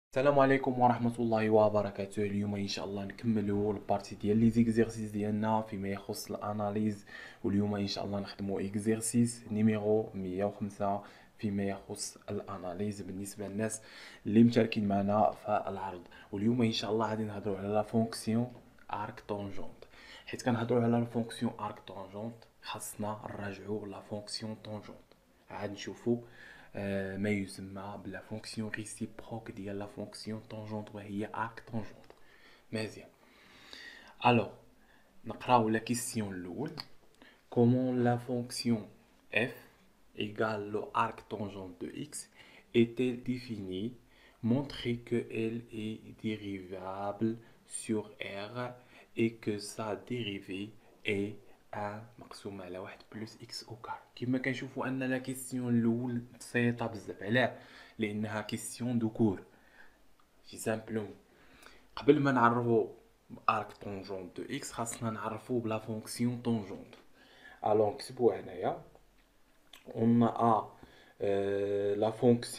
السلام عليكم ورحمة الله وبركاته. اليوم ان شاء الله نكملوا البارتي ديال لي زيكزيرسيس ديالنا فيما يخص الاناليز. واليوم ان شاء الله نخدموا اكزيرسيس نيميرو 105 فيما يخص الاناليز بالنسبة للناس اللي مشاركين معنا في العرض. واليوم ان شاء الله غادي نهضروا على لا فونكسيون ارك طونجونت. حيت كنهضروا على لا فونكسيون ارك طونجونت خاصنا نراجعوا لا فونكسيون طونجونت. عاد نشوفوا ما يسمى بلا فونكسيون ريسيبروك ديال لا فونكسيون طونجونت وهي ارك طونجونت. مزيان. الوغ نقراو لا كيسيون الاول. كومون لا فونكسيون f égale le arc tangent de x est-elle définie? Montrer qu'elle est dérivable sur R et que sa dérivée est 1 مقسوم على 1 بلس x au carré. كما كنشوفوا ان لا كيسيون الاول بسيطه بزاف. علاه؟ لانها كيسيون دو كور. سي سامبلومون قبل ما نعرفوا ارك طونجونت دو x خاصنا نعرفوا بلا فونكسيون طونجونت. الوغ نكتبوا هنايا on a la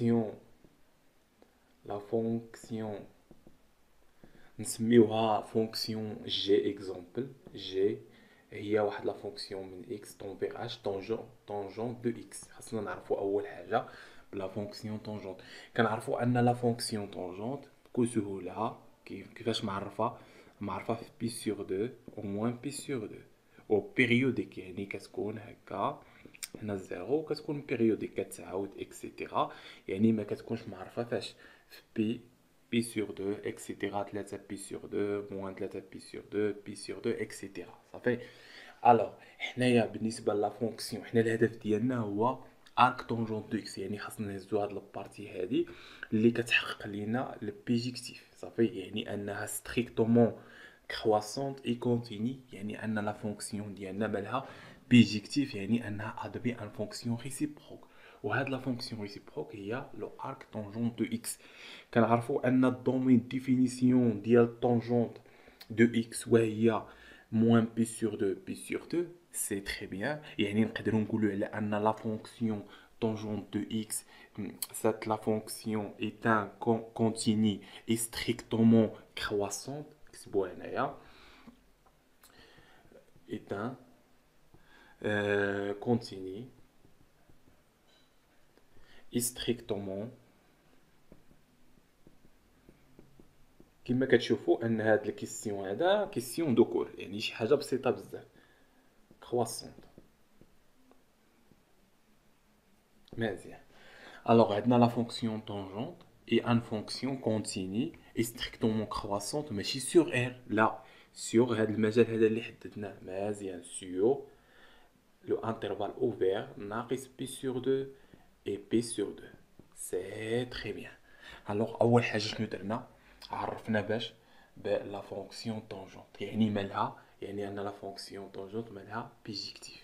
fonction نسميوها فونكسيون جي اكزومبل. جي هي واحد لا فونكسيون من اكس طونفيغ اش طونجون دو اكس. خاصنا نعرفوا اول حاجه بلا فونكسيون طونجونت. كنعرفوا ان لا فونكسيون طونجونت بكل سهوله كيفاش معرفه في بي سور 2 او موان بي سور 2 او بيريوديك. يعني كتكون هكا هنا زيرو كتكون بيريوديك كتعاود اكسيتيرا. يعني ما كتكونش معرفه فاش في بي سور 2 اكسيتيرا 3 بي سور 2 موان 3 بي سور 2 بي سور 2 اكسيتيرا صافي. الوغ حنايا بالنسبه لا فونكسيون حنا الهدف ديالنا هو ارك طونجونت دو اكس. يعني خاصنا نهزو هاد البارتي هادي اللي كتحقق لينا البيجيكتيف صافي. يعني انها ستريكتومون كرواسونت اي كونتيني. يعني ان لا فونكسيون ديالنا مالها بيجيكتيف. يعني انها ادبي ان فونكسيون ريسيبروك. وهاد لا فونكسيون ريسيبروك هي لو ارك طونجونت دو اكس. كنعرفوا ان الدومين ديفينيسيون ديال طونجونت دو اكس وهي موان بي سور 2 بي سور 2 سي تري بيان. يعني نقدروا نقولوا على ان لا فونكسيون tangente de x, cette la fonction est un continu et strictement croissante, est un continu et strictement. كما كتشوفوا ان هاد الكيسيون هذا كيسيون دو كور. يعني شي حاجه بسيطه بزاف. كرواسونت. مزيان. الوغ عندنا لا فونكسيون طونجونت اي ان فونكسيون كونتيني اي ستريكتومون كرواسونت ماشي سور ار. لا سور هاد المجال هذا اللي حددناه. مزيان. سور لو انترفال اوفير ناقص بي سور 2 اي بي سور 2 سي تري بيان. الوغ اول حاجه شنو درنا؟ عرفنا باش لا فونكسيون طونجونت يعني مالها. يعني ان لا فونكسيون طونجونت مالها بيجيكتيف.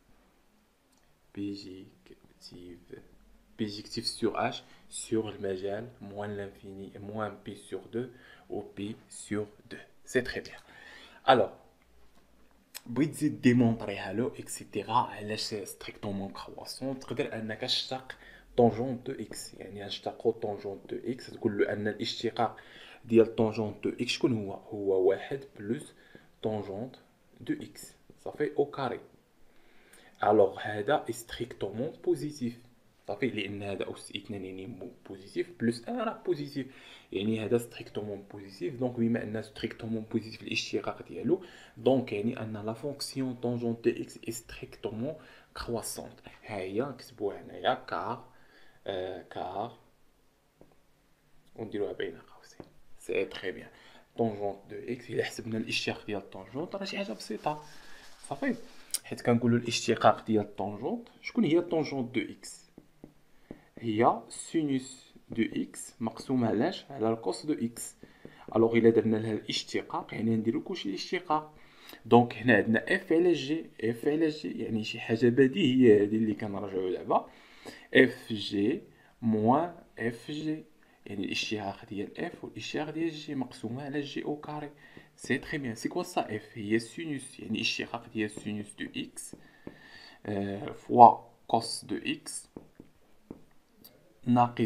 بيجيكتيف بيجيكتيف sur h sur المجال moins l'infini moins p sur 2 ou p sur 2. C'est très bien. Alors, بغيت تزيد ديمونطريها له اكسيتيرا علاش ستريكتومون كرواسون. تقدر انك تشتق طونجونت دو اكس. يعني نشتقو طونجونت دو اكس تقول له ان الاشتقاق ديال طونجونت دو اكس شكون هو؟ هو واحد بلس طونجونت دو اكس صافي او كاري. الوغ هذا ستريكتومون بوزيتيف صافي. لان هذا اس اثنان يعني بوزيتيف بلس ان راه بوزيتيف. يعني هذا ستريكتومون بوزيتيف. دونك بما ان ستريكتومون بوزيتيف الاشتقاق ديالو دونك يعني ان لا فونكسيون طونجونت دو اكس ستريكتومون كرواسونت. ها هي نكتبوها هنايا كار كار ونديروها بين قوسين. سي تري بيان. طونجونت دو اكس الا حسبنا الاشتقاق ديال طونجونت راه شي حاجه بسيطه صافي. حيت كنقولوا الاشتقاق ديال الطونجونت. شكون هي الطونجونت دو اكس؟ هي سينوس دو اكس مقسوم علاش على الكوس دو اكس. الوغ الا درنا لها الاشتقاق يعني نديرو كلشي الاشتقاق. دونك هنا عندنا اف على جي. اف على جي يعني شي حاجه بديهيه هذه اللي كنراجعوا دابا. اف جي موان اف جي. يعني الاشتقاق ديال اف والاشتقاق ديال جي مقسومه على جي او كاري. سي تري بيان. سي كوا سا اف؟ هي سينوس يعني الاشتقاق ديال سينوس دو اكس فوا كوس دو اكس ناقص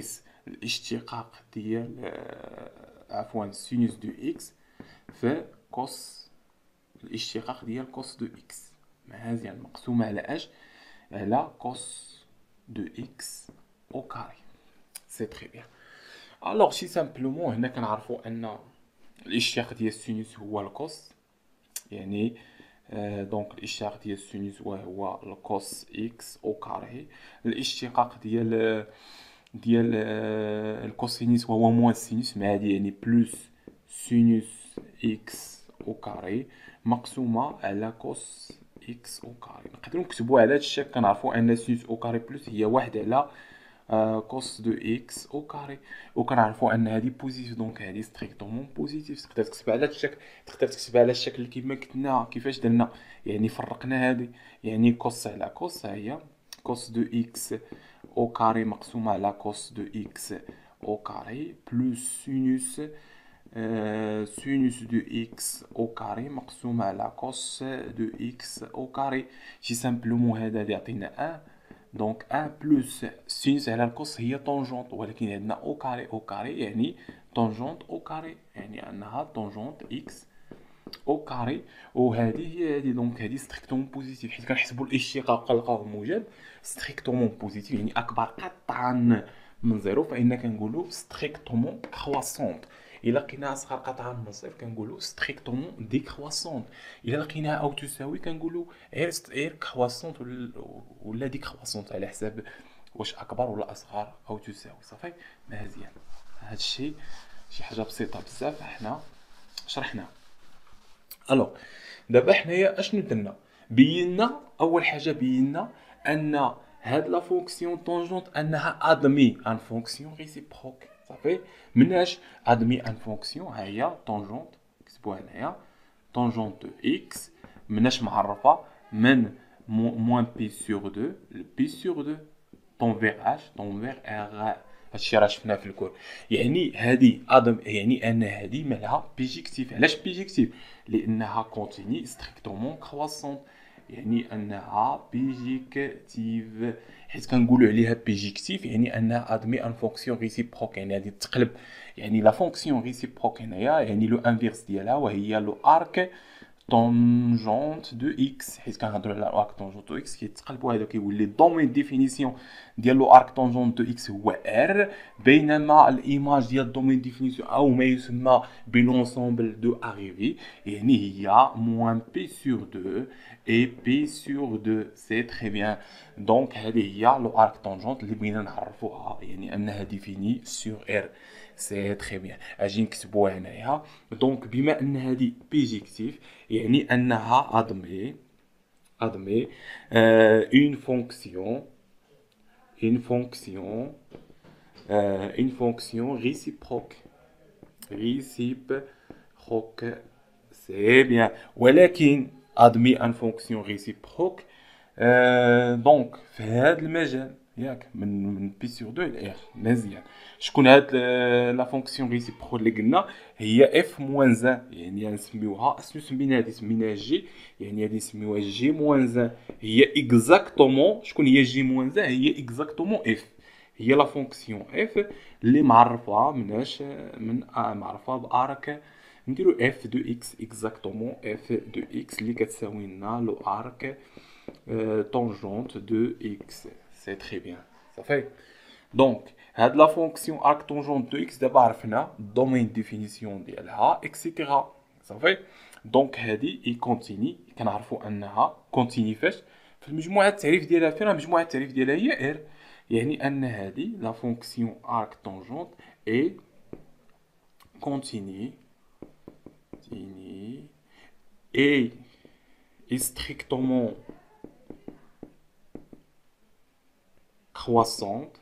الاشتقاق ديال عفوا سينوس دو اكس في كوس الاشتقاق ديال كوس دو اكس مزيان مقسومة على اش على كوس دو اكس او كاري. سي تري بيان. الوغ سي سامبلومون هنا كنعرفوا ان الاشتقاق ديال السينوس هو الكوس، يعني دونك الاشتقاق ديال السينوس هو الكوس اكس او كاري. الاشتقاق ديال الكوسينوس هو موان السينوس مع هادي، يعني بلوس سينوس اكس او كاري مقسومة على كوس اكس او كاري. نقدروا نكتبوا على هاد الشكل، كنعرفوا ان سينوس او كاري بلوس هي واحد على كوس دو اكس او كاري، وكنعرفوا ان هذه بوزيتيف دونك هذه ستريكتومون بوزيتيف. تقدر تكتب على هذا الشكل، تقدر تكتب على الشكل كيما كنا كيفاش درنا، يعني فرقنا هذه، يعني كوس على كوس هي كوس دو اكس او كاري مقسومه على كوس دو اكس او كاري بلوس سينوس سينوس دو اكس او كاري مقسومه على كوس دو اكس او كاري. جي سامبلومون هذا يعطينا 1 دونك 1 بلوس سينوس على الكوس هي طونجونت، ولكن عندنا او كاري، او كاري يعني طونجونت او كاري، يعني انها طونجونت اكس او كاري. وهذه هي هذه دونك هذه ستريكتومون بوزيتيف، حيت كنحسبوا الاشتقاق كنلقاوه موجب ستريكتومون بوزيتيف، يعني اكبر قطعا من زيرو فإن كنقولوا ستريكتومون كرواسونت. الا لقيناها اصغر قطعا من صفر كنقولوا ستريكتومون ديكرواسونت. الا لقيناها او تساوي كنقولوا غير كرواسونت ولا ديكرواسونت، على حساب واش اكبر ولا اصغر او تساوي. صافي مزيان. هذا الشيء شي حاجه بسيطه بزاف حنا شرحناها. الوغ دابا حنايا اشنو درنا؟ بينا اول حاجه بينا ان هاد لا فونكسيون طونجونت انها ادمي ان فونكسيون ريسيبروك. صافي مناش ادمي ان فونكسيون، ها هي طونجونت كتبوها هنايا طونجونت دو اكس مناش معرفه من موان بي سور 2 بي سور 2 طونفيغ اش طونفيغ ار. هادشي راه شفناه في الكور. يعني هادي ادم، يعني ان هادي مالها بيجيكتيف. علاش بيجيكتيف؟ لانها كونتيني ستريكتومون كرواسونت، يعني انها بيجيكتيف. حيت كنقولوا عليها بيجيكتيف يعني انها ادمي ان فونكسيون ريسيبروك، يعني هادي تقلب، يعني لا فونكسيون ريسيبروك هنايا يعني لو انفيرس ديالها وهي لو ارك طونجونت دو اكس. حيت كنهضروا على ارك طونجونت دو اكس كيتقلبوا هذا كيولي الدومين ديفينيسيون ديال لو ارك طونجونت دو اكس هو ار، بينما الايماج ديال الدومين ديفينيسيون او ما يسمى بلونسومبل دو اريفي يعني هي موان بي سور 2 اي بي سور 2. سي تري بيان. دونك هذه هي لو ارك طونجونت اللي بغينا نعرفوها، يعني انها ديفيني سور ار. سي تري بيان. اجي نكتبوها هنايا. دونك بما ان هذه بيجيكتيف يعني انها ادمي اون فونكسيون une fonction une fonction réciproque. C'est bien. ولكن admis une fonction réciproque دونك في هذا المجال ياك من بي سور 2 ل ار. مزيان. شكون هاد لا فونكسيون ريسيبروك اللي قلنا؟ هي اف موان زان، يعني نسميوها اسمو سمينا هادي سميناها جي، يعني هادي نسميوها جي موان زان. هي اكزاكتومون شكون هي جي موان زان؟ هي اكزاكتومون اف، هي لا فونكسيون اف اللي معرفه مناش من معرفه بارك نديرو اف دو اكس اكزاكتومون اف دو اكس اللي كتساوي لنا لو ارك tangente de x. C'est très bien. Ça fait. Donc, هاد لا فونكسيون arc tangente de x دابا عرفنا الدومين ديفينيسيون ديالها اكسيتيرا. صافي. دونك هادي اي كونتيني كنعرفوا انها كونتيني فاش في المجموعه التعريف ديالها. فين مجموعه التعريف ديالها هي ار، يعني ان هادي لا فونكسيون arc tangente اي كونتيني et est strictement croissante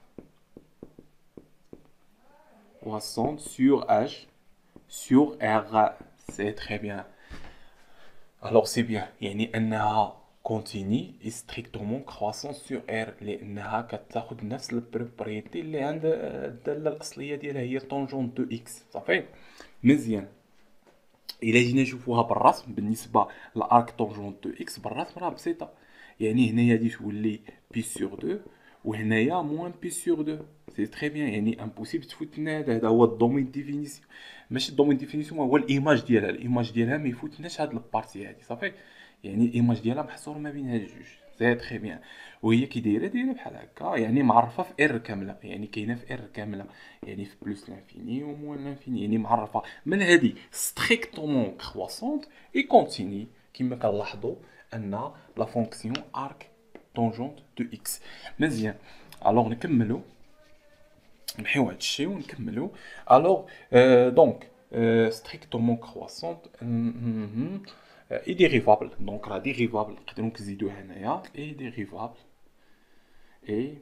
sur H, sur R. C'est très bien. Alors c'est bien. يعني أنها continue et strictement croissante sur R لأنها كتاخد نفس البروبريتي اللي عند الدالة الأصلية ديالها هي طونجونت دو إكس. صافي مزيان. إلا جينا نشوفوها بالرسم بالنسبة لأرك طونجونت دو إكس بالرسم راه بسيطة. يعني هنايا غادي تولي بي سور 2 وهنايا موان بي سور دو. سي تري بيان، يعني امبوسيبل تفوتنا. هذا هو الدومين ديفينيسيون، ماشي الدومين ديفينيسيون، هو الايماج ديالها. الايماج ديالها ما يفوتناش هاد البارتي هادي صافي. يعني الايماج ديالها محصوره ما بين هاد الجوج. سي تري بيان. وهي كي دايره بحال هكا، يعني معرفه في ار كامله، يعني كاينه في ار كامله، يعني في بلس لانفيني وموان لانفيني، يعني معرفه من هادي ستريكتومون كرواسونت اي كونتيني. كما كنلاحظوا ان لا فونكسيون ارك طونجونت دو اكس. مزيان. الوغ نكملوا، نحيو هاد الشيء ونكملوا. الوغ دونك ستريكتومون كرواسونت اي ديريفابل. دونك راه ديريفابل، نقدروا نزيدوها هنايا اي ديريفابل اي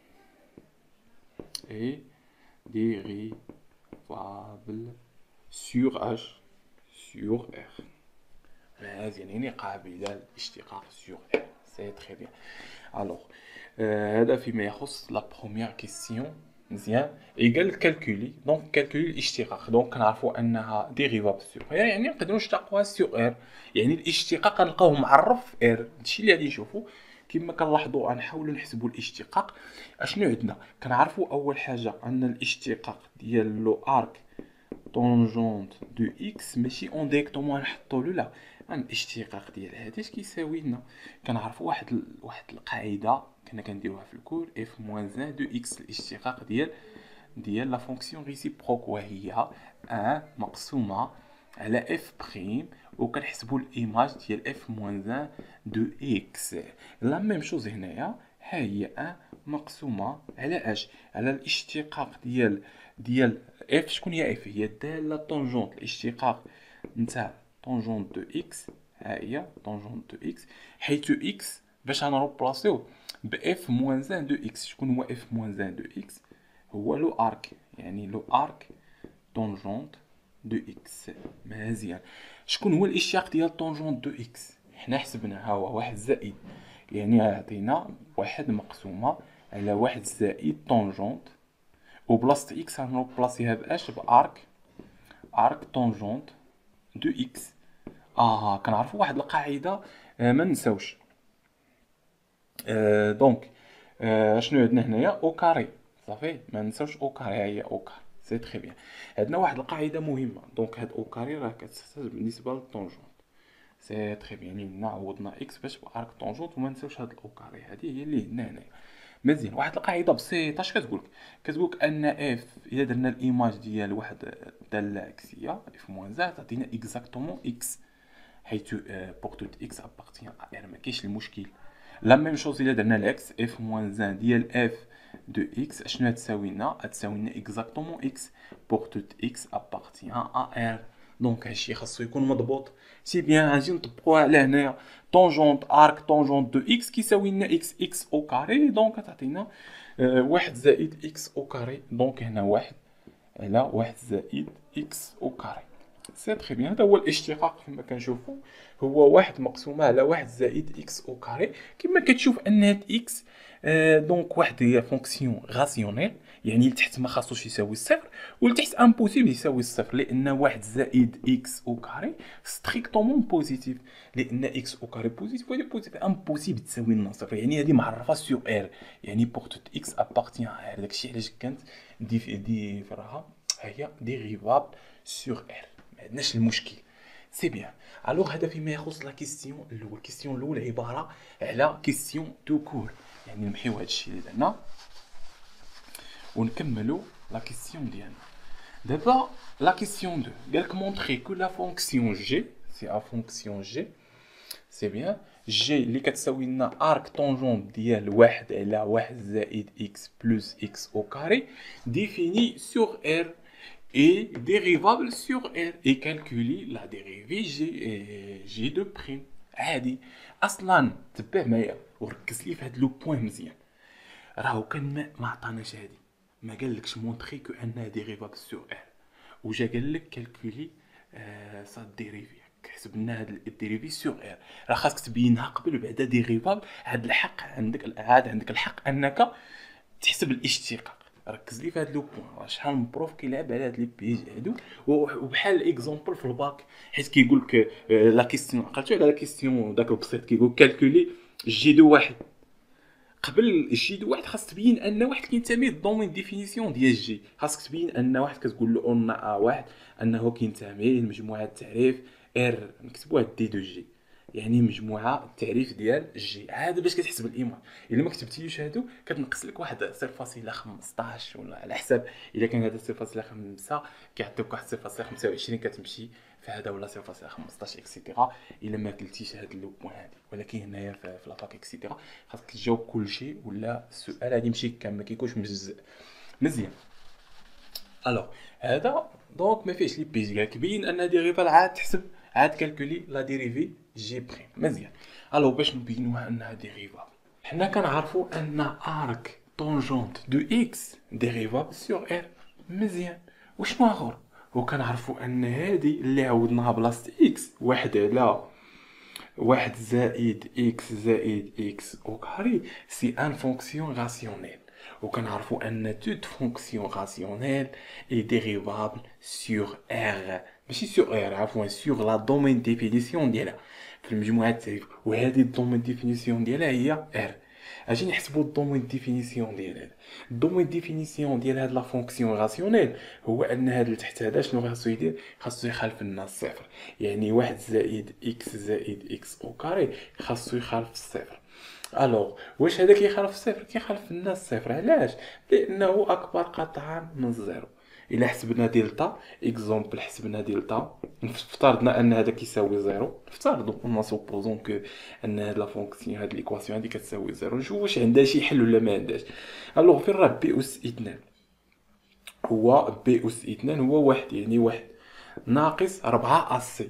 ديريفابل سور اش سور ار. مزيان، يعني قابله للاشتقاق سور ار. سي تري بيان. الوغ هذا فيما يخص لا بروميير كيسيون. مزيان. قال كالكولي، دونك كالكولي الاشتقاق. دونك كنعرفوا انها ديريفابل سور ار، يعني نقدروا نشتقوها سور ار. يعني الاشتقاق غنلقاوه معرف في ار. هادشي اللي غادي نشوفوا. كما كنلاحظوا غنحاولوا نحسبوا الاشتقاق. اشنو عندنا؟ كنعرفوا اول حاجه ان الاشتقاق ديال لو ارك طونجونت دو اكس ماشي اون ديريكتومون نحطوا له، لا. الاشتقاق ديال هذا اش كيساوي لنا؟ كنعرفوا واحد القاعده كنا كنديروها في الكور، اف موان 1 دو اكس. الاشتقاق ديال لا فونكسيون ريسيبروك، وهي 1 مقسومه على اف بريم، وكنحسبوا الايماج ديال اف موان 1 دو اكس. لا ميم شوز هنايا، ها هي 1 مقسومه على اش، على الاشتقاق ديال اف. شكون هي اف؟ هي الداله طونجونت، الاشتقاق نتاع طونجونت دو اكس. ها هي طونجونت دو اكس، حيث اكس باش غنروبلاسيو باف موان 1 دو اكس. شكون هو اف موان 1 دو اكس؟ هو لو ارك، يعني لو ارك طونجونت دو اكس. مزيان. شكون هو الاشتقاق ديال طونجونت دو اكس؟ حنا حسبنا ها هو واحد زائد، يعني عطينا واحد مقسومه على واحد زائد طونجونت، وبلاصه اكس غنروبلاسيها باش ارك طونجونت دو اكس. كنعرفوا واحد القاعده ما نساوش. دونك شنو عندنا هنايا؟ او كاري. صافي، ما نساوش او كاري. هي او كاري. سي تري بيان. عندنا واحد القاعده مهمه. دونك هاد او كاري راه كتحسب بالنسبه للطونجونت. سي تري بيان، يعني عوضنا اكس باش بارك طونجونت، وما نساوش هاد الاو كاري. هادي هي اللي عندنا هنايا. مزيان. واحد القاعده بسيطه اش كتقولك؟ كتقولك ان اف الا درنا الايماج ديال واحد الداله عكسيه اف موان زاد تعطينا اكزاكتومون اكس، حيث بوغ توت اكس ابارتيان ا ار. ما كاينش المشكل. لا ميم شوز الا درنا العكس، اف موان زان ديال اف دو اكس اشنو غتساوي لنا؟ غتساوي لنا اكزاكتومون اكس بوغ توت اكس ابارتيان ا ار. دونك هادشي خاصو يكون مضبوط. سي بيان، غادي نطبقوها على هنايا. طونجونت ارك طونجونت دو اكس كيساوي لنا اكس او كاري، دونك تعطينا واحد زائد اكس او كاري. دونك هنا واحد على واحد زائد اكس او كاري. سي تري بيان. هذا هو الاشتقاق كما كنشوفوا، هو واحد مقسومه على واحد زائد اكس او كاري. كما كتشوف ان هاد اكس دونك واحد هي فونكسيون غاسيونيل، يعني لتحت ما خاصوش يساوي الصفر، ولتحت امبوسيبل يساوي الصفر، لان واحد زائد اكس او كاري ستريكتومون بوزيتيف، لان اكس او كاري بوزيتيف وهذه بوزيتيف، امبوسيبل تساوي لنا صفر. يعني هذه معرفه سور ار، يعني بوغ توت اكس ابارتيان ار. داكشي علاش كانت دي فراها هي ديريفابل سور ار. ما عندناش المشكل. سي بيان. الوغ هذا فيما يخص لا كيستيون الاول. الكيستيون الاول عباره على كيستيون دو كور، يعني نمحيو هادشي اللي درنا ونكملوا لا كيستيون ديالنا. دابا لا كيستيون 2 قالك مونطري كو لا فونكسيون جي، سي ا فونكسيون جي. سي بيان. جي اللي كتساوي لنا ارك طونجونت ديال واحد على واحد زائد اكس بلس اكس او كاري ديفيني سور ار et dérivable sur R et calculer la dérivée G de prime. عادي. اصلا تبع معايا وركز لي في هاد لو بوين مزيان. راهو كان ما عطاناش هادي، ما قالكش مونطري كو انها ديريفابل سور ار، وجا قالك كالكولي سا ديريفي. حسب لنا هاد الديريفي سور ار، راه خاصك تبينها قبل بعدا ديريفابل. هاد الحق عندك الحق انك تحسب الاشتقاق. ركز لي في هاد لو بوين. شحال من بروف كيلعب على هاد لي بيج هادو، وبحال اكزومبل في الباك، حيت كيقول لك لا كيستيون، عقلتو على لا كيستيون داك البسيط، كيقول كالكولي جي دو واحد. قبل جي دو واحد خاص تبين ان واحد كينتمي للدومين ديفينيسيون ديال جي، خاصك تبين ان واحد كتقول له اون ا واحد انه كينتمي لمجموعه التعريف ار نكتبوها دي دو جي، يعني مجموعه التعريف ديال جي. هذا باش كتحسب الايمان. الا ما كتبتيش هادو كتنقص لك واحد 0.15 ولا على حساب الا كان هذا 0.5 كيعطيوك واحد 0.25 كتمشي في هذا ولا 0.15 اكسيتيرا الا ما كلتيش هاد لو بوين هادي. ولكن هنايا في لافاك اكسيتيرا خاصك تجاوب كلشي ولا السؤال غادي يمشي كامل ما كيكونش مجزء. مزيان. الوغ هذا دونك ما فيهش لي بيج كاع كيبين ان ديريفال عاد تحسب عاد كالكولي لا ديريفي جي بريم. مزيان. الوغ باش نبينوها انها ديريفابل حنا كنعرفوا ان ارك طونجونت دو اكس ديريفابل سور ار. مزيان. وشنو اخر وكنعرفوا ان هادي اللي عوضناها بلاصه اكس واحد على واحد زائد اكس زائد اكس او كاري سي ان فونكسيون راسيونيل. وكنعرفوا ان توت فونكسيون راسيونيل اي ديريفابل سور ار، ماشي سور ار عفوا سور لا دومين ديفينيسيون ديالها في المجموعه التعريف. وهذه الدومين ديفينيسيون ديالها هي ار. اجي نحسبوا الدومين ديفينيسيون ديال هذا. الدومين ديفينيسيون ديال هاد لا فونكسيون راسيونيل هو ان هذا اللي تحت هذا شنو خاصو يدير؟ خاصو يخالف لنا الصفر. يعني واحد زائد اكس زائد اكس او كاري خاصو يخالف الصفر. الوغ واش هذا كيخالف الصفر؟ كيخالف لنا الصفر. علاش؟ لانه اكبر قطعا من الزيرو. الا حسبنا دلتا اكزومبل، حسبنا دلتا افترضنا ان هذا كيساوي زيرو، نفترضوا اون سوبوزون كو ان هاد لا فونكسيون هاد ليكواسيون هادي كتساوي زيرو. نشوف واش عندها شي حل ولا ما عندهاش. الوغ فين راه بي اس اثنان؟ هو بي اس اثنان هو واحد، يعني واحد ناقص 4 سي.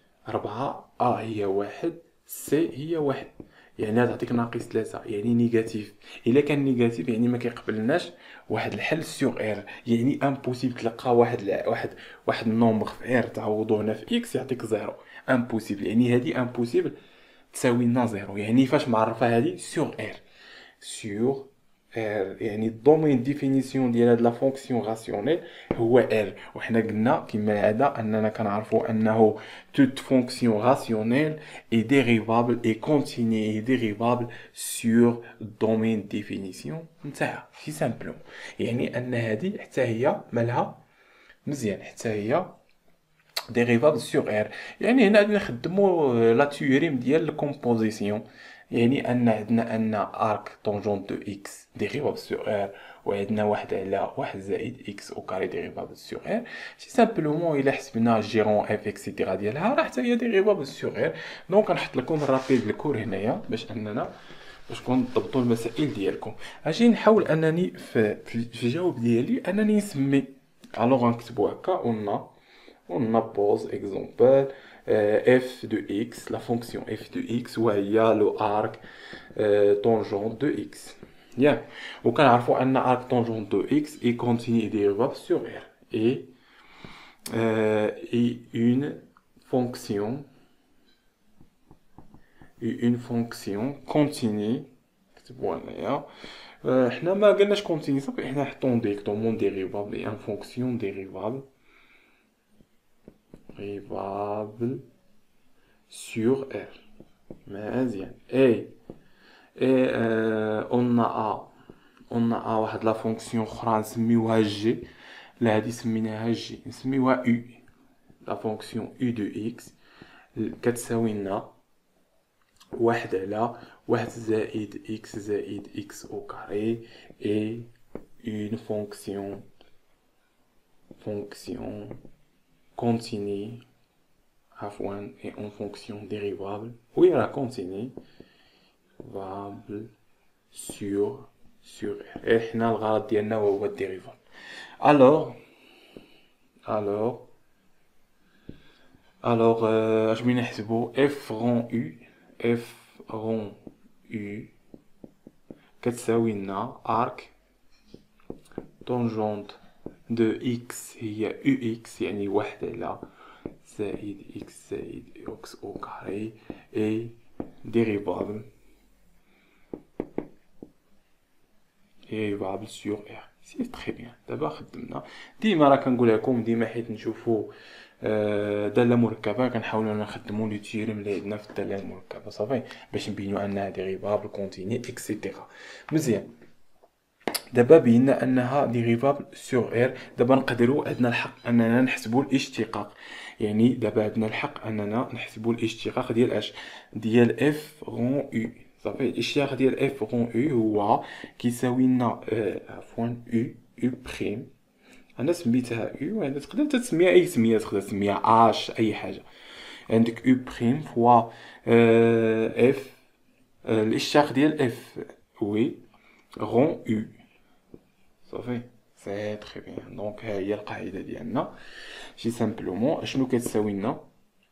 4 هي واحد، سي هي واحد، يعني تعطيك ناقص 3 يعني نيجاتيف. الا كان نيجاتيف يعني ما كيقبلناش واحد الحل سيغ ار، يعني امبوسيبل تلقى واحد النومبر في ار تعوضو هنا في اكس يعطيك زيرو. امبوسيبل، يعني هادي امبوسيبل تساوي لنا زيرو. يعني فاش معرفه هادي سيغ ار. سيغ ار يعني الدومين ديفينيسيون ديال هاد لا فونكسيون راسيونيل هو ار. وحنا قلنا كما العاده اننا كنعرفوا انه toute fonction rationnelle est dérivable et continue est dérivable sur domaine définition نتاعها. سي سامبلوم يعني ان هذه حتى هي مالها مزيان، حتى هي ديريفابل سور ار. يعني هنا غادي نخدموا لا تيوريم ديال الكومبوزيسيون، يعني ان عندنا ان ارك طونجونت دو اكس ديريفابل سور ار، وعندنا واحد على واحد زائد اكس او كاري ديريفابل سور ار. سي سامبلومون الا حسبنا جيرون اف اكسيتيرا ديالها راه حتى هي ديريفابل سور ار. دونك نحط لكم الرابيل الكور هنايا باش اننا باش تضبطوا المسائل ديالكم. اجي نحاول انني في الجواب ديالي انني نسمي. الوغ غنكتبوا هكا on pose exemple f de x, la fonction f de x وهي le arc tangent de x. Bien. وكنعرفوا ان arc tangent de x est continu et dérivable sur r et une fonction continue. كتبوا هنايا حنا ما قلناش continue صافي، حنا حطون ديريكتومون ديريفابل et une fonction dérivable sur R. مزيان. on a واحد لا فونكسيون اخرى نسميوها جي. لا هادي سميناها جي نسميوها u. لا فونكسيون u دو x كتساوي لنا واحد على واحد زائد x زائد x او كاري et une fonction continue عفوا et en fonction dérivable. Oui, la continue dérivable sur R. Et حنا الغرض ديالنا هو الديريفال. alors اش بغينا نحسبو f rond u كتساوي لنا arc tangente de x هي ux يعني واحد على زائد x زائد x au carré et dérivable sur R. سي تري بيان. دابا خدمنا ديما راه كنقولها لكم ديما حيت نشوفوا دالة مركبة كنحاولو نخدمو لي تيرم اللي عندنا في الدالة المركبة صافي باش نبينو انها ديريفابل كونتيني اكسيتيرا. مزيان، دابا بينا انها ديريفابل سور ار. دابا نقدروا عندنا الحق اننا نحسبوا الاشتقاق، يعني دابا عندنا الحق اننا نحسبوا الاشتقاق ديال اش، ديال اف غون او. صافي الاشتقاق ديال اف غون او هو كيساوي لنا عفوا او بريم، انا سميتها او، انا تقدر تسميها اي سميه، تقدر تسميها اش اي حاجه. عندك او بريم فوا اف، الاشتقاق ديال اف وي غون او. صافي سي تري بيان. دونك ها هي القاعده ديالنا، جي سامبلومون اشنو كتساوي لنا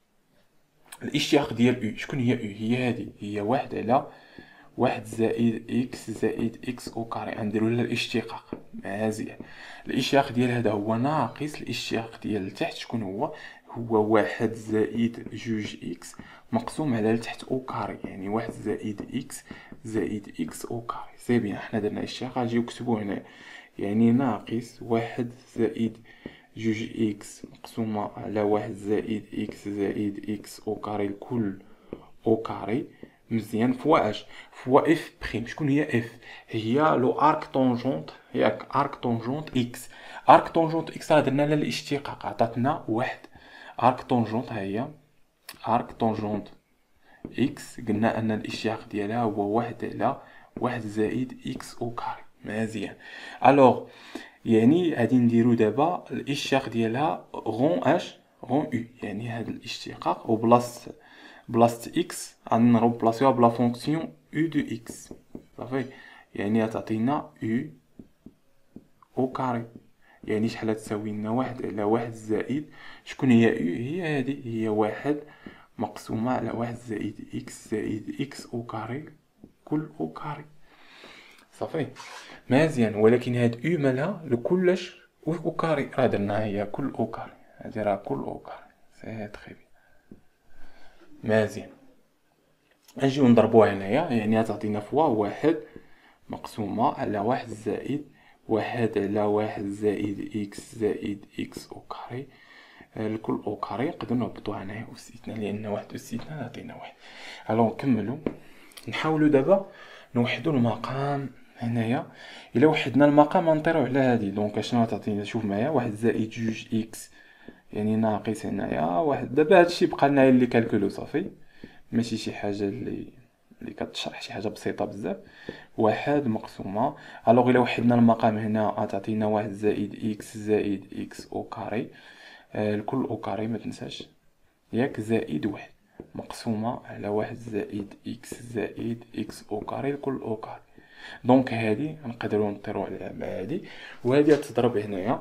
الاشتقاق ديال او. شكون هي او؟ هي هذه، هي واحد على واحد زائد اكس زائد اكس او كاري. غنديرو لها الاشتقاق. مزيان، الاشتقاق ديال هذا هو ناقص الاشتقاق ديال تحت. شكون هو؟ هو واحد زائد جوج اكس مقسوم على لتحت او كاري، يعني واحد زائد اكس زائد اكس او كاري. سي بيان، حنا درنا الاشتقاق نجيو نكتبو هنا، يعني ناقص واحد زائد جوج اكس مقسومة على واحد زائد اكس زائد اكس او كاري الكل او كاري. مزيان، فوا اش؟ فوا اف بريم. شكون هي اف؟ هي لو ارك طونجونت، ياك ارك طونجونت اكس. ارك طونجونت اكس راه درنا لها الاشتقاق، عطاتنا واحد ارك طونجونت. ها هي ارك طونجونت اكس، قلنا ان الاشتقاق ديالها هو واحد على واحد زائد اكس او كاري. مزيان، الوغ يعني غادي نديرو دابا الاشتقاق ديالها غون اش؟ غون او. يعني هاد الاشتقاق بلاصة اكس غادي نروبلاسيوها بلا فونكسيون او دو اكس. صافي، يعني غتعطينا او او كاري، يعني شحال تساوي لنا واحد على واحد زائد شكون هي او؟ هي هادي، هي واحد مقسومة على واحد زائد اكس زائد اكس او كاري كل او كاري. صافي مزيان، ولكن هاد او مالها لكلش او كاري، راه درناها هي كل او كاري، هادي راه كل او كاري. سي تري بيان. مزيان، نجيو نضربوها هنايا، يعني غتعطينا فوا واحد مقسومة على واحد زائد واحد على واحد زائد اكس زائد اكس او كاري الكل او كاري. نقدر نهبطوها هنايا استثناء، لان واحد استثناء نعطينا واحد. الو نكملو، نحاولو دابا نوحدو المقام هنايا. الا وحدنا المقام غنطيرو على هادي، دونك اشنو غتعطينا؟ شوف معايا، واحد زائد جوج اكس يعني ناقص هنايا واحد. دابا هادشي بقى لنا اللي كالكولو صافي، ماشي شي حاجه اللي كتشرح، شي حاجه بسيطه بزاف. واحد مقسومه، الوغ الا وحدنا المقام هنا غتعطينا واحد زائد اكس زائد اكس او كاري الكل او كاري ما تنساش، ياك زائد واحد مقسومه على واحد زائد اكس زائد اكس او كاري الكل او كاري. دونك هادي نقدروا نطيروا عليها مع هادي، وهادي غتضرب هنايا.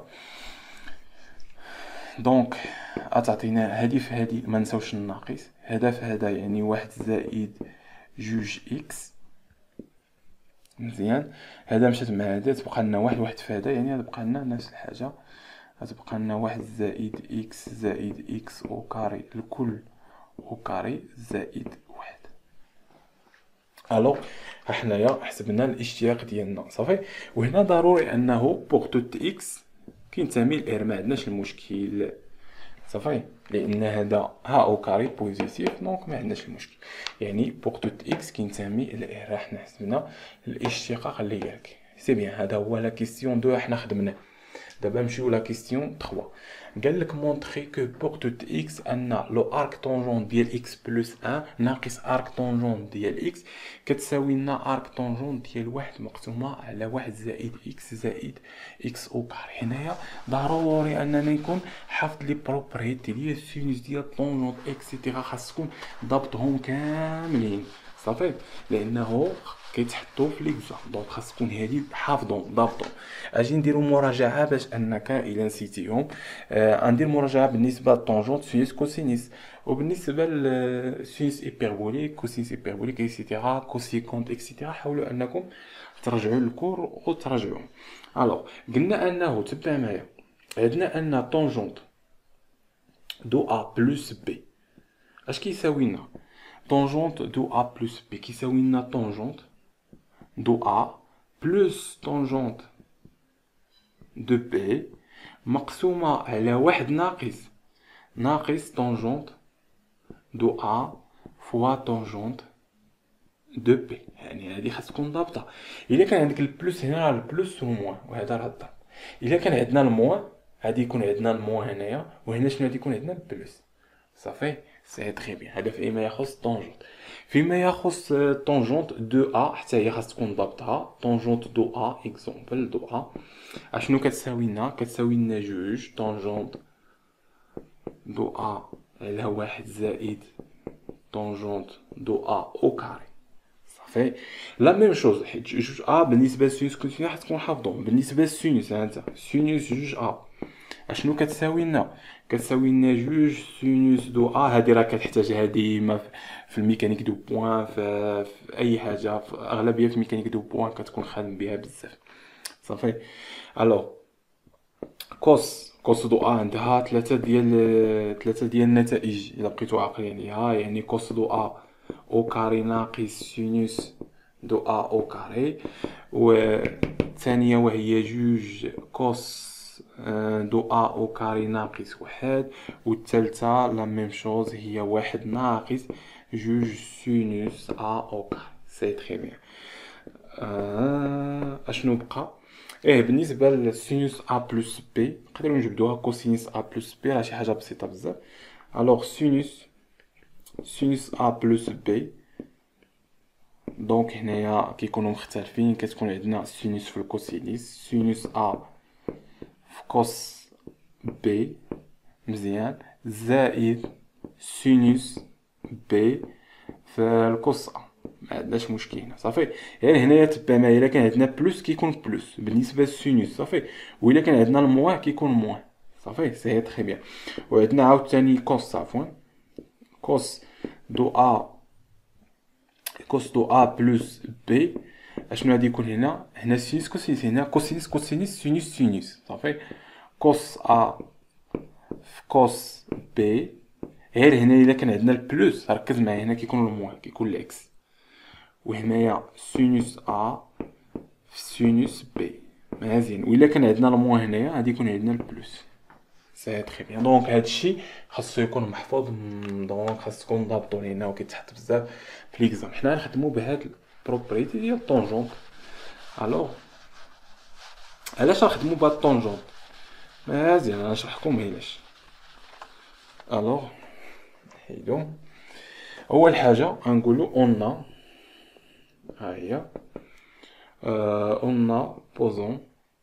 دونك غتعطينا هادي في هادي، ما نساوش الناقص، هذا في هذا يعني واحد زائد جوج اكس. مزيان، هذا مشات مع هذا تبقى لنا واحد في هذا، يعني غتبقى لنا نفس الحاجه، غتبقى لنا واحد زائد اكس زائد اكس او كاري الكل او كاري زائد واحد. الو حنايا حسبنا الاشتقاق ديالنا صافي. وهنا ضروري انه بوغ توت اكس كينتمي لار، ما عندناش المشكل صافي، لان هذا ها او كاري بوزيتيف، دونك ما عندناش المشكل. يعني بوغ توت اكس كينتمي لار، حنا حسبنا الاشتقاق اللي ياك. سي بيان، هذا هو لا كيسيون 2 حنا خدمناه. دابا نمشيو لا كيسيون 3. قال لك مونطري كو بوغ توت اكس ان لو ارك طونجون ديال اكس بلس 1 ناقص ارك طونجون ديال اكس كتساوي لنا ارك طونجون ديال واحد مقسومه على واحد زائد اكس زائد اكس او كاري. هنايا ضروري اننا نكون حافظ لي بروبريتي ديال السينوس ديال طونجون اكسيتيرا، خاصكم ضبطهم كاملين صافي، لانه كيتحطوا في ليكزام، دونك خاص تكون هادي حافظهم ضابطهم. اجي نديرو مراجعه باش انك الا نسيتيهم. غندير مراجعه بالنسبه للطونجونت سينوس كوسينوس، وبالنسبه للسينوس ايبربوليك كوسينوس ايبربوليك اكسيتيرا كوسيكونت اكسيتيرا. حاولوا انكم ترجعوا الكور وتراجعوهم. الوغ قلنا انه تبع معايا، عندنا ان طونجونت دو ا بلس بي اش كيساوي لنا؟ طونجونت دو ا بلس بي كيساوي لنا طونجونت دو A plus tangente de B مقسومة على واحد ناقص ناقص طونجونت دو A فوا طونجونت دو بي. يعني هذه خاص تكون ضابطه. الا كان عندك البلوس هنا راه البلوس والموان، وهذا راه الضرب. الا كان عندنا الموان غادي يكون عندنا الموان هنايا، وهنا شنو غادي يكون عندنا البلوس. صافي سي تري بيان. هذا فيما يخص طونجونت. فيما يخص طونجونت دو ا حتى هي خاص تكون ضابطها. طونجونت دو ا اكزومبل دو ا اشنو كتساوي لنا؟ كتساوي لنا جوج طونجونت دو ا على واحد زائد طونجونت دو ا او كاري. صافي لا ميم شوز، حيت جوج ا بالنسبه للسينوس كونتينيو حتى تكون حافظهم. بالنسبه للسينوس ها انت سينوس جوج ا اشنو كتساوي لنا؟ كتساوي لنا جوج سينوس دو ا. هادي راه كتحتاجها ديما في الميكانيك دو بوين، في اي حاجه، في اغلبيه في الميكانيك دو بوين كتكون خادم بها بزاف. صافي الوغ كوس دو ا عندها ثلاثه ديال النتائج الا بقيتو عاقلين عليها. يعني كوس دو ا او كاري ناقص سينوس دو ا او كاري، والثانيه وهي جوج كوس دو ا او كاري ناقص واحد، والثالثه لا ميم شوز هي واحد ناقص جوج سينوس ا او كاري. سي تري بيان. اشنو بقى؟ بالنسبه للسينوس ا بلس بي نقدروا نجبدوها كوسينوس ا بلس بي، راه شي حاجه بسيطه بزاف. الوغ سينوس ا بلس بي، دونك هنايا كيكونوا مختلفين. كتكون عندنا سينوس في الكوسينوس، سينوس ا في كوس بي مزيان، زائد سينوس بي في الكوس ا. ما عندناش مشكل هنا. صافي غير هنايا تبع معايا، الا كان عندنا بلس كيكون بلس بالنسبه للسينوس. صافي والا كان عندنا الموان كيكون موان. صافي سي تري بيان. وعندنا عاوتاني كوس، عفوا كوس دو ا، كوس دو ا بلس بي. اشنو غادي يكون هنا؟ هنا سينوس كوسينوس، هنا كوسينوس كوسينوس سينوس سينوس. صافي كوس ا في كوس بي. غير هنا الا كان عندنا البلس ركز معايا، هنا كيكون الموان كيكون الاكس، وهنايا سينوس ا في سينوس بي. مزيان. وإلا كان عندنا الموان هنايا غادي يكون عندنا البلوس. سي تري بيان. دونك هادشي خاصو يكون محفوظ، دونك خاص تكون ضابطو لينا وكيتحط بزاف في ليكزام. حنا نخدمو بهاد البروبريتي ديال الطونجونت. الوغ علاش نخدمو بهاد الطونجونت؟ مزيان غنشرحكم علاش. الوغ نحيدو. اول حاجه غنقولو اون، ها هي اون بوزون،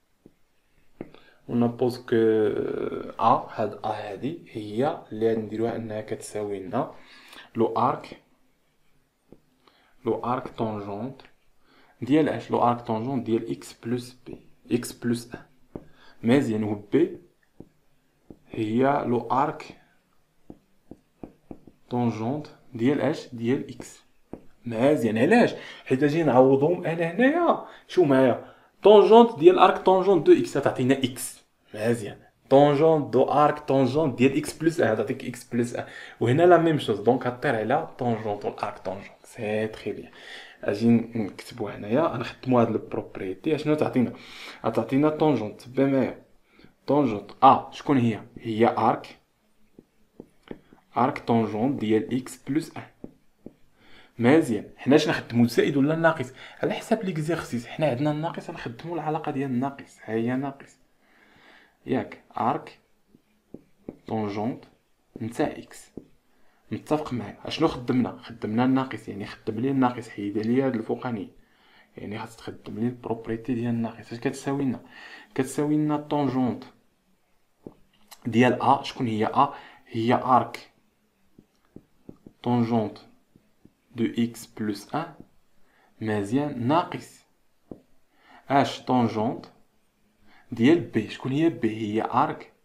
ونبوز كو ا، هاد ا هادي هي اللي نديروها انها كتساوي لنا لو ارك طونجونت ديال اش؟ لو ارك طونجونت ديال اكس بلس بي، اكس بلس ان. مزيان. و بي هي لو ارك طونجونت ديال اش؟ ديال اكس. مزيان. علاش؟ حيت اجي نعوضهم انا هنايا. شو معايا؟ طونجونت ديال ارك طونجونت دو اكس تعطينا اكس. مزيان. طونجونت دو ارك طونجونت ديال اكس بلس ان تعطيك اكس بلس ان. وهنا لا ميم شوز، دونك غطير على طونجونت والارك طونجونت. سي تري بيان. اجي نكتبوها هنايا، غنخدمو هاد البروبريتي. اشنو تعطينا؟ تعطينا طونجونت، تبع معايا. طونجونت ا شكون هي؟ هي ارك طونجونت ديال اكس بلس ان. مزيان. حنا اش نخدمو؟ الزائد ولا الناقص؟ على حساب ليكزيرسيس. حنا عندنا الناقص غنخدمو العلاقه ديال الناقص. ها هي ناقص ياك ارك طونجونت نتاع اكس. متفق معايا؟ اشنو خدمنا الناقص، يعني خدم لي الناقص، حيد لي هاد الفوقاني، يعني خاص تخدم لي البروبريتي ديال الناقص. اش كتساوي لنا؟ كتساوي لنا طونجونت ديال ا. شكون هي ا؟ هي ارك طونجونت دو اكس بلس ان. مزيان. ناقص اش؟ طونجونت ديال بي. شكون هي بي؟ هي ارك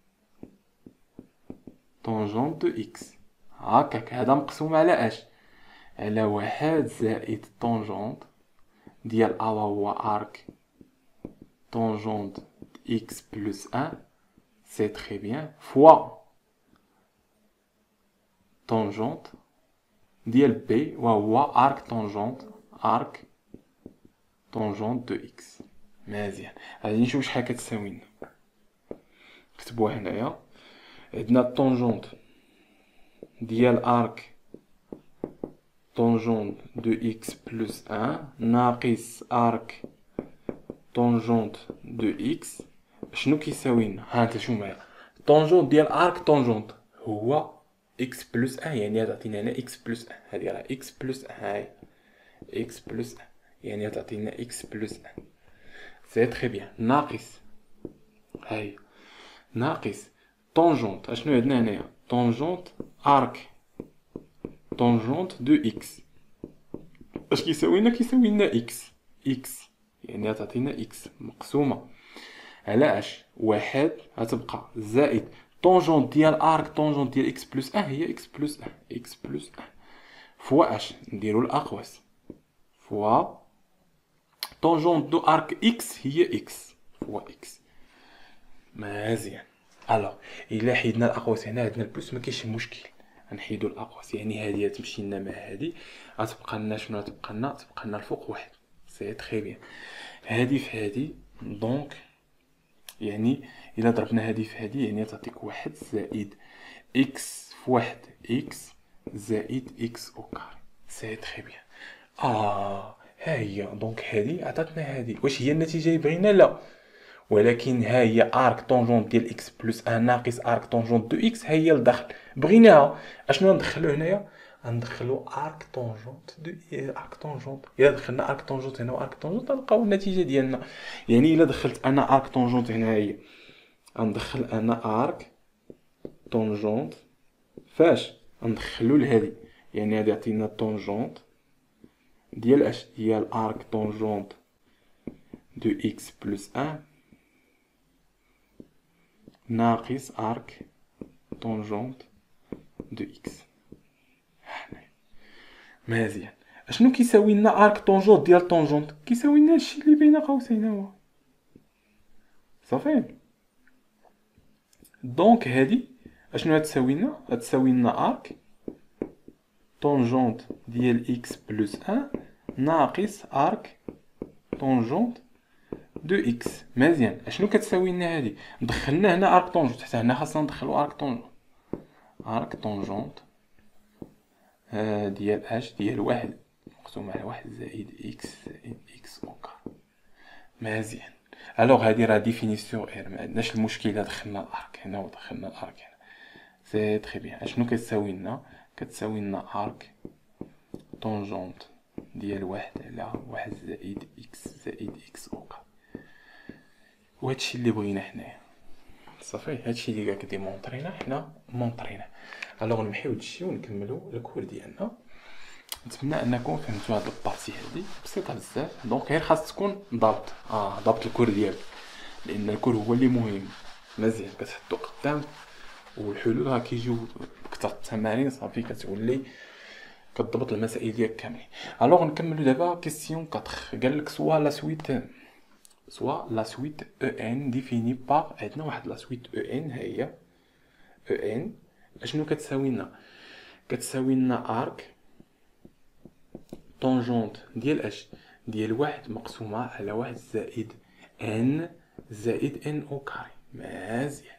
طونجونت دو اكس. هاكاك. هذا مقسوم على اش؟ على واحد زائد طونجونت ديال ا هو ارك طونجونت اكس بلس ان. سي تري بيان. فوا طونجونت ديال بي وهو ارك طونجونت دو اكس. مزيان. غادي نشوف شحال كتساوي لنا. كتبوها هنايا. عندنا طونجونت ديال ارك طونجونت دو اكس بلس 1 ناقص ارك طونجونت دو اكس شنو كيساوي لنا؟ ها انت شوف معايا، طونجونت ديال ارك طونجونت هو اكس بلس 1، يعني تعطينا هنا اكس بلس 1، هادي راه اكس بلس 1، هاي اكس بلس 1 يعني تعطينا اكس بلس 1. سي تري بيان. ناقص هاي ناقص طونجونت اشنو عندنا هنايا؟ طونجونت ارك طونجونت دو اكس اش كيساوي لنا؟ كيساوي لنا اكس، اكس يعني تعطينا اكس مقسومه على اش؟ واحد غتبقى زائد طونجونت ديال ارك طونجونت ديال اكس بلس 1 هي اكس بلس 1، اكس بلس 1 فوا اش نديرو الاقواس فوا طونجونت دو ارك اكس هي اكس فوا اكس. مزيان. الوغ الا حيدنا الاقواس هنا عندنا البلس ما كاينش مشكل، غنحيدو الاقواس يعني هادي تمشي لنا مع هادي غتبقى لنا شنو؟ غتبقى لنا الفوق واحد. سي تري بيان. هادي في هادي دونك يعني الا ضربنا هادي في هادي يعني تعطيك واحد زائد اكس في واحد اكس زائد اكس او كاري. سي تري بيان. ها هي دونك هادي عطاتنا هادي. واش هي النتيجه اللي بغينا؟ لا، ولكن ها هي ارك طونجونت ديال اكس بلس 1 ناقص ارك طونجونت دو اكس، ها هي الدخل بغيناها. اشنو ندخلو هنايا؟ غندخلو ارك طونجونت دو ارك طونجونت. الا دخلنا ارك طونجونت هنا وارك طونجونت غنلقاو النتيجه ديالنا. يعني الا دخلت انا ارك طونجونت هنا هي غندخل انا ارك طونجونت فاش غندخلو لهادي، يعني غادي يعطينا طونجونت ديال اش؟ ديال ارك طونجونت دو اكس بلس 1 ناقص ارك طونجونت دو اكس. مزيان. اشنو كيساوي لنا ارك طونجونت ديال طونجونت؟ كيساوي لنا هادشي اللي بين قوسين هو صافي. دونك هادي اشنو غتساوي لنا؟ غتساوي لنا ارك طونجونت ديال اكس بلس 1 ناقص ارك طونجونت دو اكس. مزيان. اشنو كتساوي لنا هادي؟ دخلنا هنا ارك طونجونت، حتى هنا خاصنا ندخلو ارك طونجونت. ارك طونجونت ديال اش؟ ديال واحد مقسوم على واحد زائد اكس زائد اكس او كار. مزيان. الوغ هادي راه ديفينيسيون اير، ما عندناش المشكل الا دخلنا الارك هنا ودخلنا الارك هنا. سي تري بيان. اشنو كتساوي لنا؟ كتساوي لنا ارك طونجونت ديال واحد على واحد زائد اكس زائد اكس او كار. وهادشي اللي بغينا حنايا صافي. هادشي اللي قالك ديمونطرينا حنا مونطرينا. الوغ نمحيو هادشي ونكملو الكور ديالنا. نتمنى انكم فهمتوا هاد البارتي هادي بسيطه بزاف. دونك غير خاص تكون ضابط ضابط الكور ديالك، لان الكور هو اللي مهم. مزيان كتحطو قدام والحلول راه كيجيو بكثر التمارين صافي كتولي كتضبط المسائل ديالك كاملين. الوغ نكملو دابا كيسيون 4. قال لك سوا لا سويت او ان ديفيني باغ. عندنا واحد لا سويت او ان، ها هي او ان اشنو كتساوي لنا؟ كتساوي لنا ارك طونجونت ديال اش؟ ديال واحد مقسومه على واحد زائد ان زائد ان او كاري. مزيان.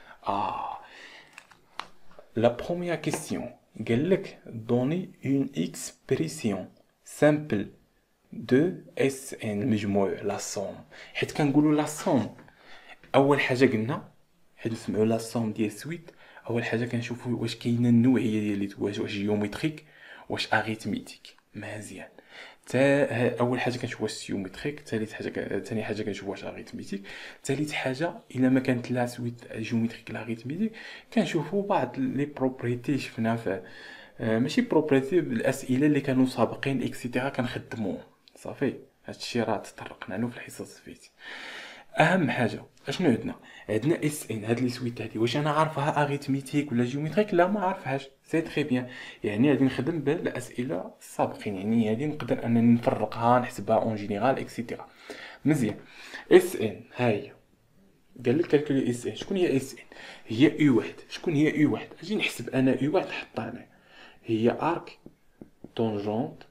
لا بروميير كيسيون قال لك دوني اون اكسبريسيون سامبل دو اس ان مجموع لا سوم. حيت كنقولوا لا سوم اول حاجه قلنا حيت نسمعوا لا سوم ديال سويت، اول حاجه كنشوفوا واش كاينه النوعيه ديال واش جيومتريك واش اريتميتيك. مزيان. اول حاجه كنشوف واش جيومتريك، ثاني حاجه كنشوف واش اريتميتيك، ثالث حاجه الا ما كانت لا سويت جيومتريك لا اريتميتيك كنشوفوا بعض لي بروبريتي شفنا في ماشي بروبريتي، الاسئله اللي كانوا سابقين اكسيتيرا كنخدموه صافي. هادشي راه تطرقنا له في الحصص فيتي. اهم حاجه اشنو عندنا اس ان. هاد لي سويت هادي واش انا عارفها اريتميتيك ولا جيومتريك؟ لا ما عارفهاش. سي تري بيان. يعني غادي نخدم بالاسئله السابقين، يعني غادي نقدر انني نفرقها نحسبها اون جينيرال اكسيتيرا. مزيان. اس ان ها هي قال لك كالكولي اس ان. شكون هي اس ان؟ هي او واحد. شكون هي او واحد؟ اجي نحسب انا او واحد نحطها هنا. هي ارك طونجونت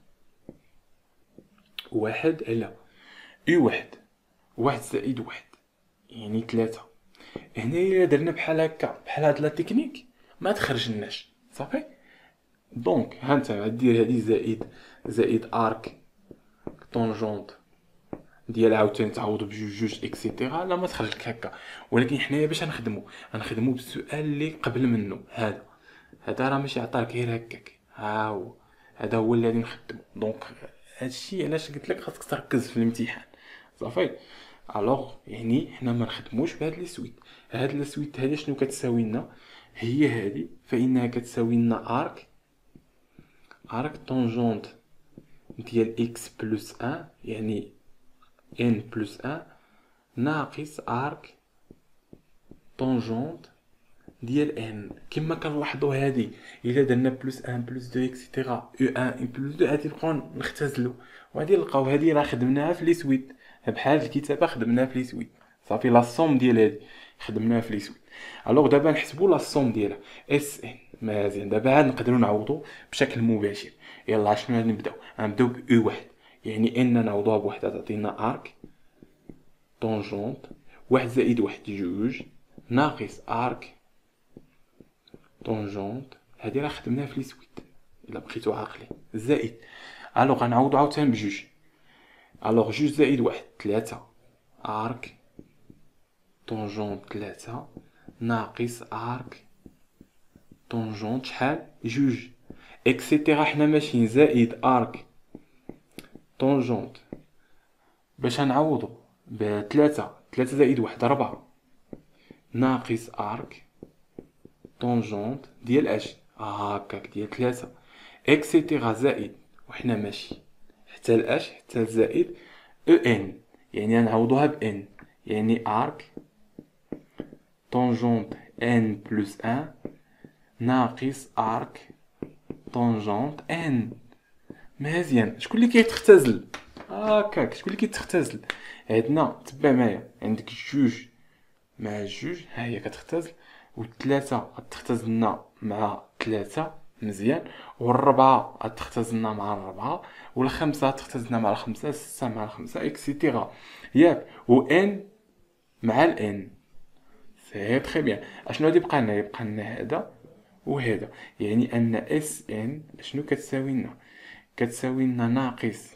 واحد على او واحد، واحد زائد واحد يعني 3. هنا الا درنا بحال هكا بحال هاد لا تكنيك ما تخرج لناش صافي. دونك ها انت غدير هادي زائد ارك طونجونت ديال عاوتاني تعوض بجوج اكسيتيرا. لا ما تخرج لك هكا، ولكن حنايا باش غنخدمو بالسؤال اللي قبل منه. هذا راه ماشي عطاك غير هكاك، ها هو هذا هو اللي غادي نخدمو. دونك هادشي علاش قلت لك خاصك تركز في الامتحان صافي. الوغ يعني حنا ما نخدموش بهاد لي سويت. هاد لي سويت هادي شنو كتساوي لنا؟ هي هادي، فانها كتساوي لنا ارك طونجونت ديال اكس بلس 1 يعني ان بلس 1 ناقص ارك طونجونت ديال ان. كما كنلاحظوا هادي الا درنا بلس 1 بلس 2 اكسيتيرا او 1 بلس 2 غادي نبقاو نختزلوا، وغادي نلقاو هادي راه خدمناها في لي سويت بحال الكتابه خدمناها في لي سويت صافي. لا صوم ديال هادي خدمناها في لي سويت. الوغ دابا نحسبوا لا صوم ديالها اس ان. مزيان، دابا عاد نقدروا نعوضوا بشكل مباشر. يلا شنو غادي نبداو ب او واحد، يعني ان نعوضوها بوحده تعطينا ارك طونجونت واحد زائد واحد جوج ناقص ارك طونجونت. هادي راه خدمناها في لي سويت الا بقيتو عاقلين. زائد الوغ غنعوضو عاوتاني بجوج. الوغ جوج زائد واحد تلاتة ارك طونجونت تلاتة ناقص ارك طونجونت شحال جوج اكسيتيرا. حنا ماشيين زائد ارك طونجونت باش نعوضو بتلاتة، تلاتة زائد واحد ربعة ناقص ارك طونجونت ديال اش هاكاك ديال تلاتة اكسيتيرا زائد وحنا ماشي حتى الاش حتى الزائد او ان، يعني غنعوضوها ب ان، يعني ارك طونجونت ان بلس 1 ناقص ارك طونجونت ان. مزيان، شكون اللي كيتختزل هاكاك؟ شكون اللي كيتختزل؟ عندنا تبع معايا، عندك جوج مع جوج ها هي كتختزل، والثلاثة غتختزلنا مع ثلاثة مزيان، والربعة غتختزلنا مع الربعة، والخمسة غتختزلنا مع الخمسة، الستة مع الخمسة اكسيتيرا ياك، و ان مع الان. سي تخي بيان. اشنو غادي يبقى لنا؟ يبقى لنا هذا وهذا، يعني ان اس ان شنو كتساوي لنا؟ كتساوي لنا ناقص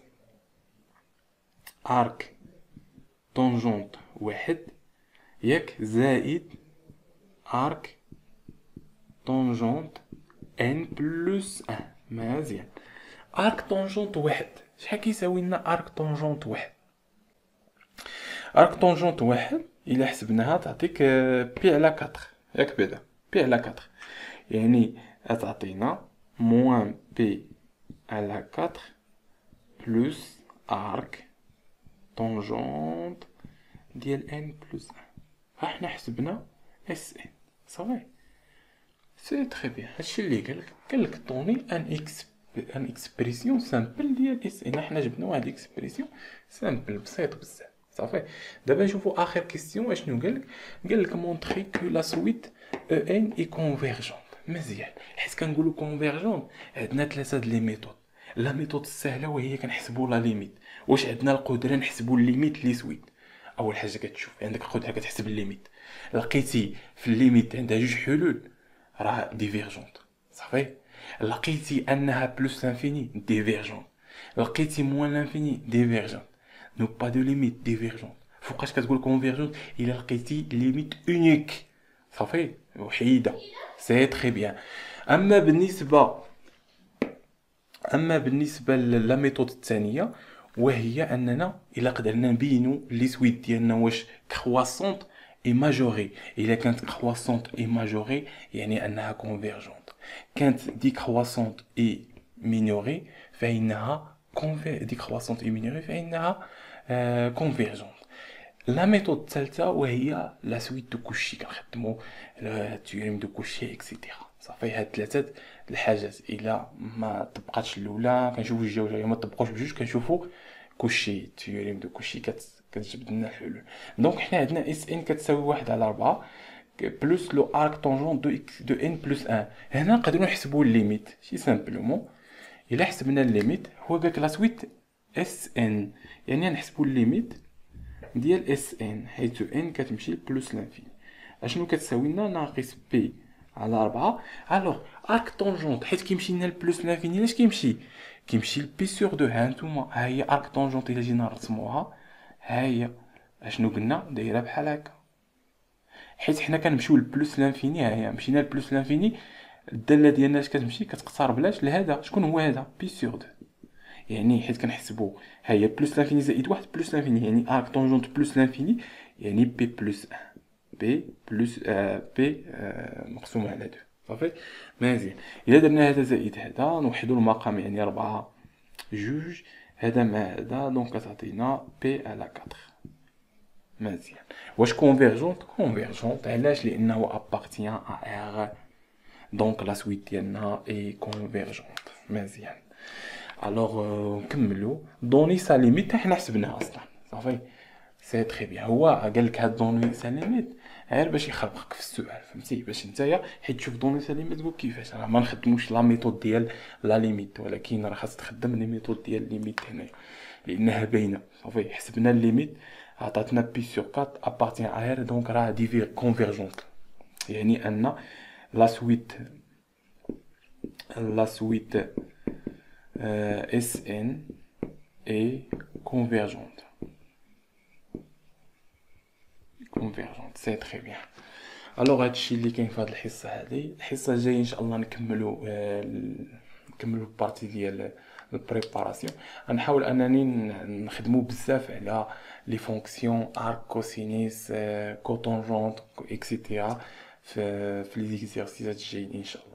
ارك طونجونت واحد ياك زائد ارك طونجونت ان بلس 1. مزيان، ارك طونجونت واحد شحال كيساوي لنا؟ ارك طونجونت واحد، ارك طونجونت واحد الا حسبناها تعطيك بي على 4 ياك بعدا بي على 4، يعني تعطينا موان بي على 4 بلس ارك طونجونت ديال ان بلس 1. ها حنا حسبنا اس ان صافي. سي تري بيان. هادشي اللي قالك طوني ان اكسبريسيون سامبل ديال اس ان. حنا جبنا واحد اكسبريسيون سامبل بسيط بزاف صافي. دابا نشوفو اخر كيستيون اشنو قالك مونطري كو لا سويت او ان اي كونفيرجونت. مزيان، حيت كنقولو كونفيرجونت عندنا ثلاثه د لي ميثود. لا ميثود السهله وهي كنحسبوا لا ليميت. واش عندنا القدره نحسبوا الليميت لي سويت؟ اول حاجه كتشوف عندك القدره كتحسب الليميت، لقيتي في الليميت عندها جوج حلول راه ديفيرجونت صافي. لقيتي انها بلس لانفيني ديفيرجونت، لقيتي موان لانفيني ديفيرجونت، نو با دو ليميت ديفيرجونت. فوقاش كتقول كونفيرجونت؟ الا لقيتي ليميت اونيك صافي وحيده. سي تري بيان. اما بالنسبه لا ميثود الثانيه، وهي اننا الا قدرنا نبينوا لي سويت ديالنا واش كرواسونت اي ماجوري. الا كانت كرواسونت اي ماجوري يعني انها كونفيرجونت، كانت ديكرواسونت اي مينوري فانها ديكرواسونت اي مينوري فانها كونفيرجونت. لا ميثود الثالثه وهي لا سويت دو كوشي، كنخدموا التيوريم دو كوشي اكسيتيرا صافي. هاد ثلاثه الحاجات الا ما طبقاتش الاولى كنشوفوا الجوج ما طبقوش بجوج كنشوفوا كوشي تيوريم دو كوشي كتجبد لنا الحلول. دونك حنا عندنا اس ان كتساوي واحد على 4 بلس لو ارك طونجون دو اكس دو ان بلس 1. هنا نقدروا نحسبوا الليميت شي سامبلومون. الا حسبنا الليميت هو قالك لا سويت اس ان، يعني نحسبوا الليميت ديال اس ان حيث ان كتمشي بلس لانفيني. اشنو كتساوي لنا؟ ناقص بي على 4. الوغ ارك طونجونت حيت كيمشي لنا البلوس لانفيني لاش كيمشي؟ كيمشي لبي سور دو. ها نتوما ها هي ارك طونجونت الا جينا نرسموها، ها هي اشنو قلنا دايره بحال هكا. حيت حنا كنمشيو لبلوس لانفيني، ها هي مشينا لبلوس لانفيني، الداله ديالنا اش كتمشي كتقترب لاش لهذا. شكون هو هذا؟ بي سور دو. يعني حيت كنحسبوا ها هي بلوس لانفيني زائد واحد بلوس لانفيني، يعني ارك طونجونت بلوس لانفيني يعني بي بلوس ان. بي بلوس بي مقسوم على دو. صافي مزيان. الا درنا هذا زائد هذا نوحدوا المقام، يعني 4 جوج هذا مع هذا، دونك كتعطينا بي على 4. مزيان. واش كونفيرجونت؟ كونفيرجونت علاش؟ لانه ابارتيان ا ار، دونك لا سويت ديالنا اي كونفيرجونت. مزيان. الوغ نكملوا. دوني سا ليميت حنا حسبناها اصلا صافي، سي تري بيان. هو قال لك هاد دوني سا ليميت غير باش يخربقك في السؤال، فهمتي؟ باش نتايا حيت تشوف دوني سا ليميت تقول كيفاش. راه ما نخدموش لا ميثود ديال لا ليميت، ولكن راه خاص تخدم لي ميثود ديال ليميت هنايا لانها باينه. صافي حسبنا الليميت عطاتنا بي سور 4 ابارتيان ا ار، دونك راه ديفير كونفيرجونت، يعني ان لا سويت la suite Sn est convergente. Convergente, c'est très bien. الوغ هادشي اللي كاين في هاد الحصه هادي. الحصه الجايه ان شاء الله نكملوا نكملوا البارتي ديال البريباراسيون. غنحاول انني نخدموا بزاف على لي فونكسيون ارك كوسينيس كوتونجونت اكسيتيرا في لي زيكزيرسيسات الجايين ان شاء الله.